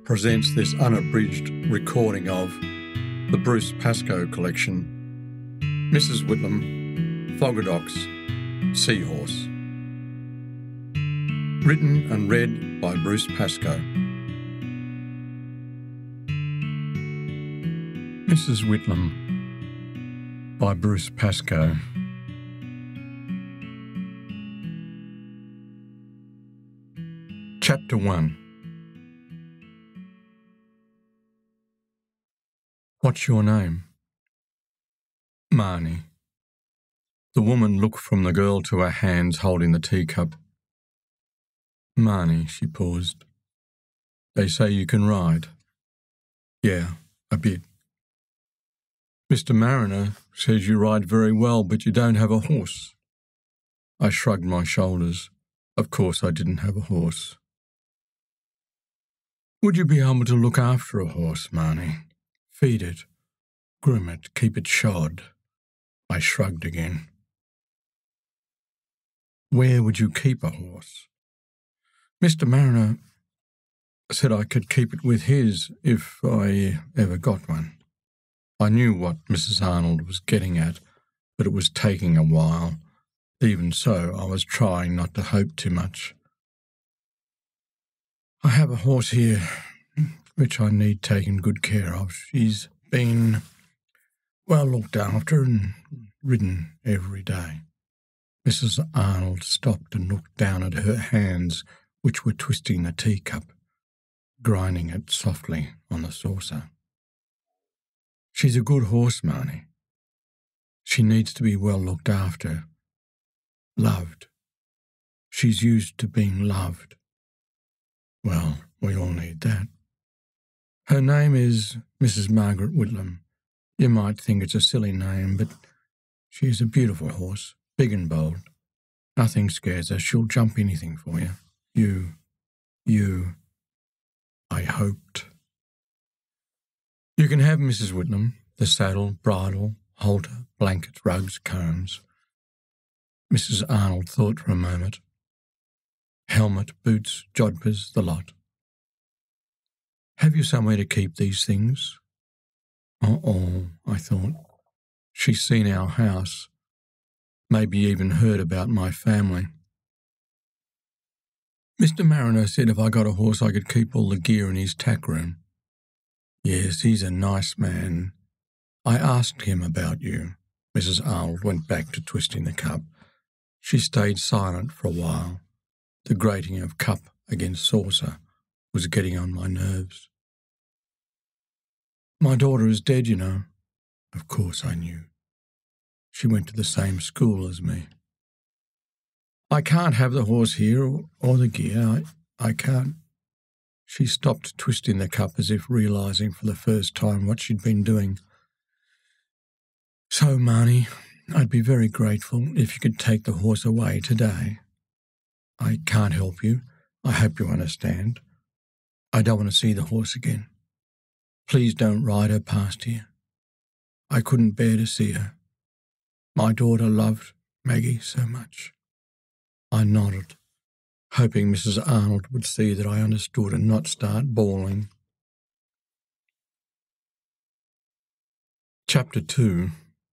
presents this unabridged recording of the Bruce Pascoe collection, Mrs Whitlam, Dox Seahorse. Written and read by Bruce Pascoe. Mrs Whitlam by Bruce Pascoe. Chapter 1. What's your name? Marnie. The woman looked from the girl to her hands holding the teacup. Marnie, she paused. They say you can ride. Yeah, a bit. Mr. Mariner says you ride very well, but you don't have a horse. I shrugged my shoulders. Of course I didn't have a horse. Would you be able to look after a horse, Marnie? Feed it, groom it, keep it shod. I shrugged again. Where would you keep a horse? Mr. Mariner said I could keep it with his if I ever got one. I knew what Mrs. Arnold was getting at, but it was taking a while. Even so, I was trying not to hope too much. I have a horse here, which I need taken good care of. She's been well looked after and ridden every day. Mrs. Arnold stopped and looked down at her hands, which were twisting the teacup, grinding it softly on the saucer. She's a good horse, Marnie. She needs to be well looked after, loved. She's used to being loved. Well, we all need that. Her name is Mrs. Margaret Whitlam. You might think it's a silly name, but she's a beautiful horse, big and bold. Nothing scares her. She'll jump anything for you. You, I hoped. You can have Mrs. Whitlam, the saddle, bridle, halter, blankets, rugs, combs. Mrs. Arnold thought for a moment. Helmet, boots, jodhpurs, the lot. Have you somewhere to keep these things? Uh-oh, I thought. She's seen our house, maybe even heard about my family. Mr. Mariner said if I got a horse I could keep all the gear in his tack room. Yes, he's a nice man. I asked him about you. Mrs. Arnold went back to twisting the cup. She stayed silent for a while. The grating of cup against saucer was getting on my nerves. My daughter is dead, you know. Of course I knew. She went to the same school as me. I can't have the horse here or the gear. I can't. She stopped twisting the cup as if realising for the first time what she'd been doing. So, Marnie, I'd be very grateful if you could take the horse away today. I can't help you. I hope you understand. I don't want to see the horse again. Please don't ride her past here. I couldn't bear to see her. My daughter loved Maggie so much. I nodded, hoping Mrs. Arnold would see that I understood and not start bawling. Chapter 2.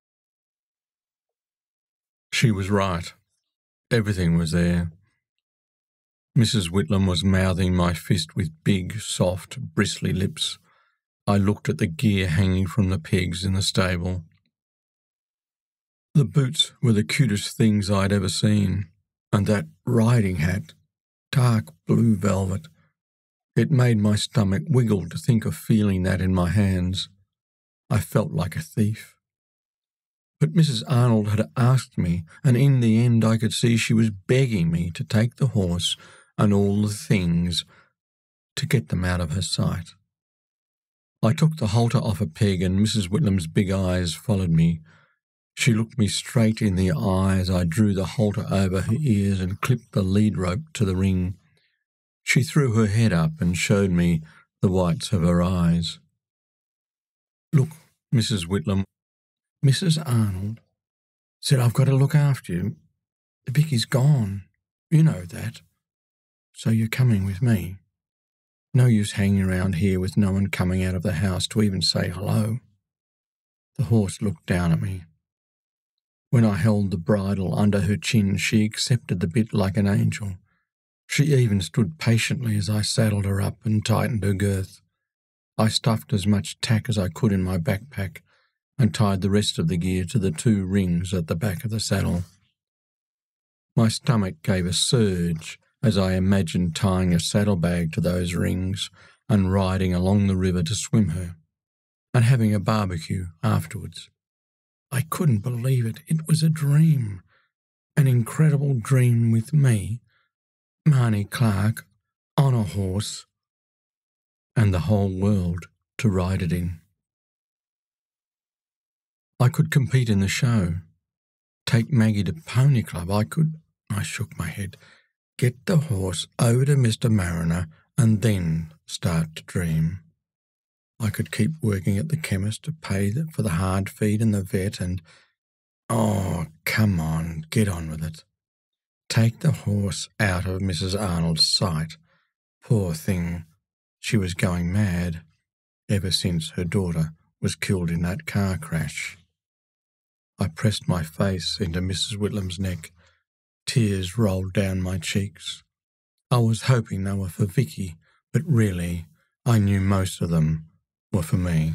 She was right. Everything was there. Mrs. Whitlam was mouthing my fist with big, soft, bristly lips. I looked at the gear hanging from the pegs in the stable. The boots were the cutest things I'd ever seen, and that riding hat, dark blue velvet. It made my stomach wiggle to think of feeling that in my hands. I felt like a thief. But Mrs. Arnold had asked me, and in the end I could see she was begging me to take the horse and all the things, to get them out of her sight. I took the halter off a peg and Mrs. Whitlam's big eyes followed me. She looked me straight in the eye as I drew the halter over her ears and clipped the lead rope to the ring. She threw her head up and showed me the whites of her eyes. Look, Mrs. Whitlam, Mrs. Arnold said I've got to look after you. The Vicky's gone. You know that. So you're coming with me. No use hanging around here with no one coming out of the house to even say hello. The horse looked down at me. When I held the bridle under her chin, she accepted the bit like an angel. She even stood patiently as I saddled her up and tightened her girth. I stuffed as much tack as I could in my backpack and tied the rest of the gear to the 2 rings at the back of the saddle. My stomach gave a surge as I imagined tying a saddlebag to those rings and riding along the river to swim her, and having a barbecue afterwards. I couldn't believe it. It was a dream, an incredible dream with me, Marnie Clark, on a horse, and the whole world to ride it in. I could compete in the show, take Maggie to Pony Club. I shook my head, get the horse over to Mr. Mariner and then start to dream. I could keep working at the chemist to pay for the hard feed and the vet and, oh, come on, get on with it. Take the horse out of Mrs. Arnold's sight. Poor thing, she was going mad ever since her daughter was killed in that car crash. I pressed my face into Mrs. Whitlam's neck. Tears rolled down my cheeks. I was hoping they were for Vicky, but really, I knew most of them were for me.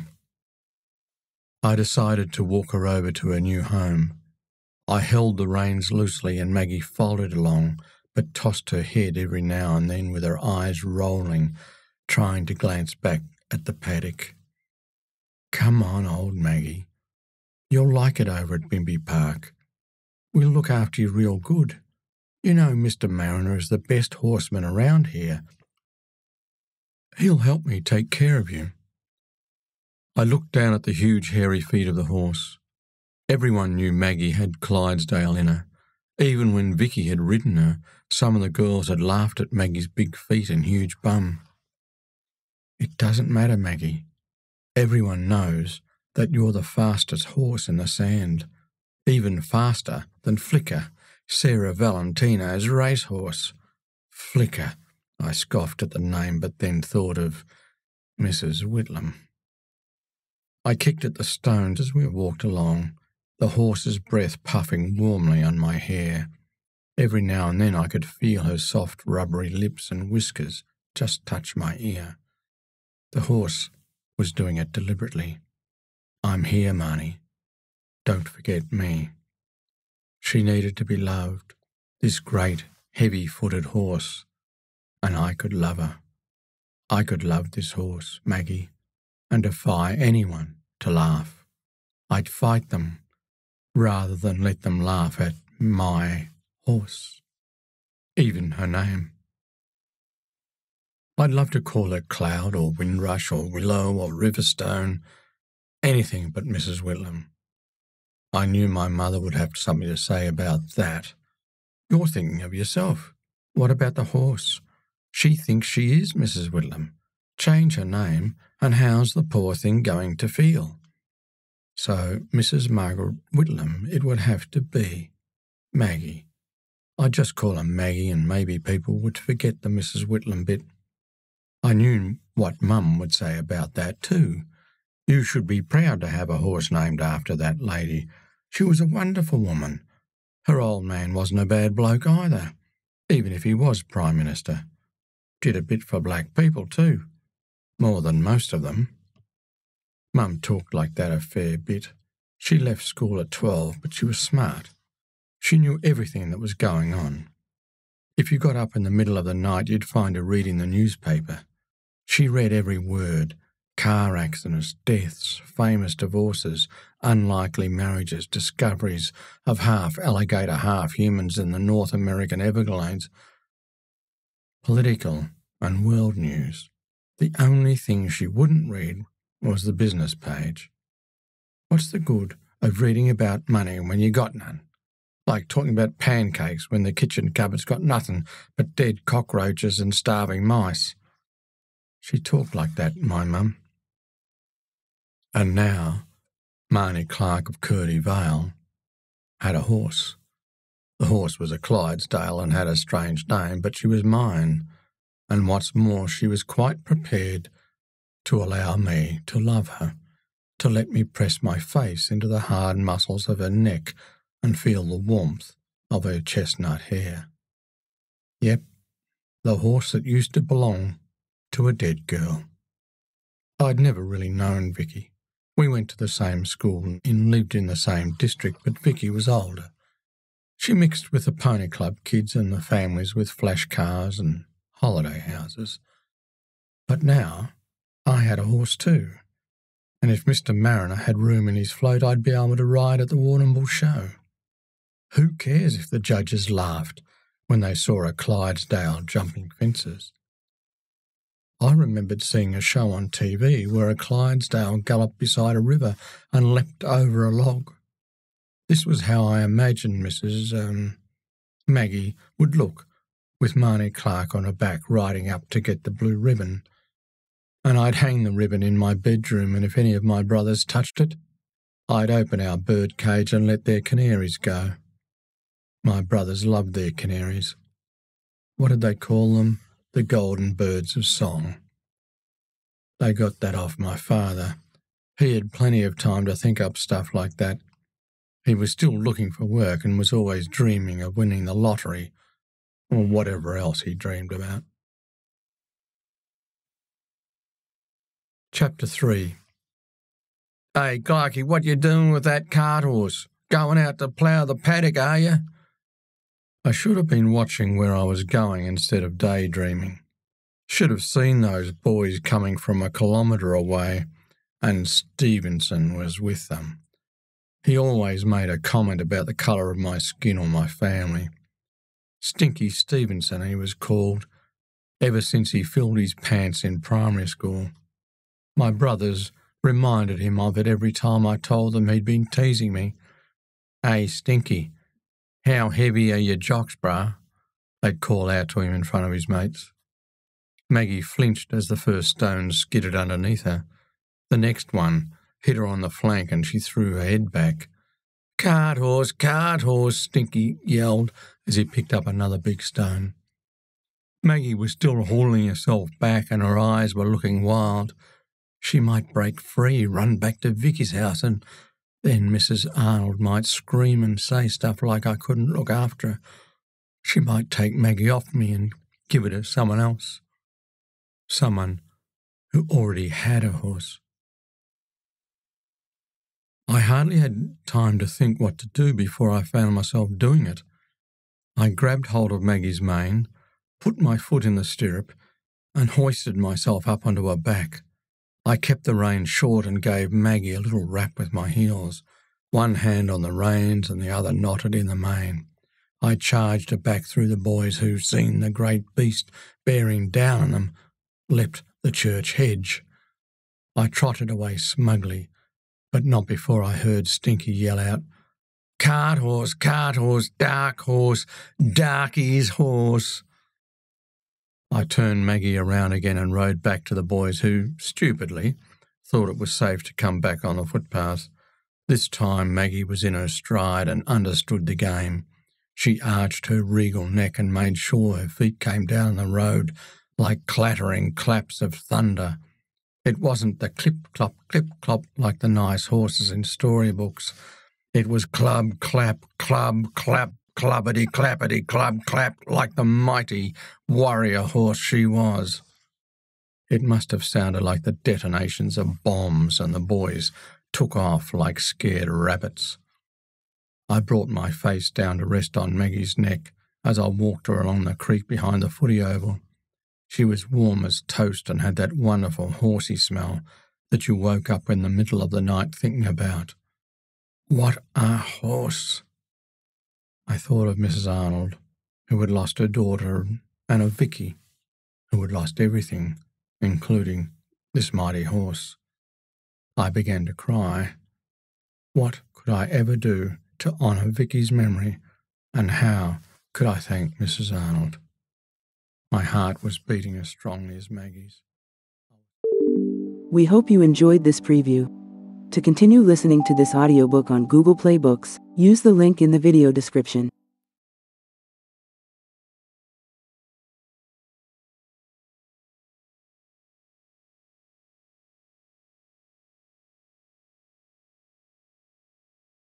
I decided to walk her over to her new home. I held the reins loosely and Maggie followed along, but tossed her head every now and then with her eyes rolling, trying to glance back at the paddock. Come on, old Maggie. You'll like it over at Bimby Park. We'll look after you real good. You know Mr. Mariner is the best horseman around here. He'll help me take care of you. I looked down at the huge hairy feet of the horse. Everyone knew Maggie had Clydesdale in her. Even when Vicky had ridden her, some of the girls had laughed at Maggie's big feet and huge bum. It doesn't matter, Maggie. Everyone knows that you're the fastest horse in the sand, even faster than Flicker, Sarah Valentino's racehorse. Flicker, I scoffed at the name, but then thought of Mrs. Whitlam. I kicked at the stones as we walked along, the horse's breath puffing warmly on my hair. Every now and then I could feel her soft, rubbery lips and whiskers just touch my ear. The horse was doing it deliberately. I'm here, Marnie. Don't forget me. She needed to be loved, this great, heavy-footed horse, and I could love her. I could love this horse, Maggie, and defy anyone to laugh. I'd fight them rather than let them laugh at my horse, even her name. I'd love to call her Cloud or Windrush or Willow or Riverstone, anything but Mrs. Whitlam. I knew my mother would have something to say about that. You're thinking of yourself. What about the horse? She thinks she is Mrs. Whitlam. Change her name, and how's the poor thing going to feel? So, Mrs. Margaret Whitlam, it would have to be. Maggie. I'd just call her Maggie and maybe people would forget the Mrs. Whitlam bit. I knew what Mum would say about that too. You should be proud to have a horse named after that lady. She was a wonderful woman. Her old man wasn't a bad bloke either, even if he was Prime Minister. Did a bit for black people too, more than most of them. Mum talked like that a fair bit. She left school at 12, but she was smart. She knew everything that was going on. If you got up in the middle of the night, you'd find her reading the newspaper. She read every word. Car accidents, deaths, famous divorces, unlikely marriages, discoveries of half alligator, half humans in the North American Everglades. Political and world news. The only thing she wouldn't read was the business page. What's the good of reading about money when you got none? Like talking about pancakes when the kitchen cupboard's got nothing but dead cockroaches and starving mice. She talked like that, my mum. And now, Marnie Clark of Curdie, Vale, had a horse. The horse was a Clydesdale and had a strange name, but she was mine. and what's more, she was quite prepared to allow me to love her, to let me press my face into the hard muscles of her neck and feel the warmth of her chestnut hair. Yep, the horse that used to belong to a dead girl. I'd never really known Vicky. We went to the same school and lived in the same district, but Vicky was older. She mixed with the pony club kids and the families with flash cars and holiday houses. But now I had a horse too, and if Mr. Mariner had room in his float, I'd be able to ride at the Warrnambool show. Who cares if the judges laughed when they saw a Clydesdale jumping fences? I remembered seeing a show on TV where a Clydesdale galloped beside a river and leapt over a log. This was how I imagined Mrs. Maggie would look, with Marnie Clark on her back riding up to get the blue ribbon. And I'd hang the ribbon in my bedroom, and if any of my brothers touched it, I'd open our bird cage and let their canaries go. My brothers loved their canaries. What did they call them? The golden birds of song. They got that off my father. He had plenty of time to think up stuff like that. He was still looking for work and was always dreaming of winning the lottery or whatever else he dreamed about. Chapter 3. Hey, Clarky, what you doing with that cart horse? Going out to plough the paddock, are you? I should have been watching where I was going instead of daydreaming. Should have seen those boys coming from a kilometre away, and Stevenson was with them. He always made a comment about the colour of my skin or my family. Stinky Stevenson, he was called, ever since he filled his pants in primary school. My brothers reminded him of it every time I told them he'd been teasing me. Hey, Stinky, how heavy are your jocks, brah? They'd call out to him in front of his mates. Maggie flinched as the first stone skidded underneath her. The next one hit her on the flank and she threw her head back. Cart horse, Stinky yelled as he picked up another big stone. Maggie was still hauling herself back and her eyes were looking wild. She might break free, run back to Vicky's house, and then Mrs. Arnold might scream and say stuff like I couldn't look after her. She might take Maggie off me and give her to someone else. Someone who already had a horse. I hardly had time to think what to do before I found myself doing it. I grabbed hold of Maggie's mane, put my foot in the stirrup, and hoisted myself up onto her back. I kept the rein short and gave Maggie a little rap with my heels, one hand on the reins and the other knotted in the mane. I charged her back through the boys who, seeing the great beast bearing down on them, leapt the church hedge. I trotted away smugly, but not before I heard Stinky yell out, cart horse, dark horse, Darky's horse." I turned Maggie around again and rode back to the boys who, stupidly, thought it was safe to come back on the footpath. This time Maggie was in her stride and understood the game. She arched her regal neck and made sure her feet came down the road like clattering claps of thunder. It wasn't the clip-clop like the nice horses in storybooks. It was club, clap, clubbity-clappity, club, clap, like the mighty warrior horse she was. It must have sounded like the detonations of bombs, and the boys took off like scared rabbits. I brought my face down to rest on Maggie's neck as I walked her along the creek behind the footy oval. She was warm as toast and had that wonderful horsey smell that you woke up in the middle of the night thinking about. What a horse! I thought of Mrs. Arnold, who had lost her daughter, and of Vicky, who had lost everything, including this mighty horse. I began to cry. What could I ever do to honour Vicky's memory, and how could I thank Mrs. Arnold? My heart was beating as strongly as Maggie's. We hope you enjoyed this preview. To continue listening to this audiobook on Google Play Books, use the link in the video description.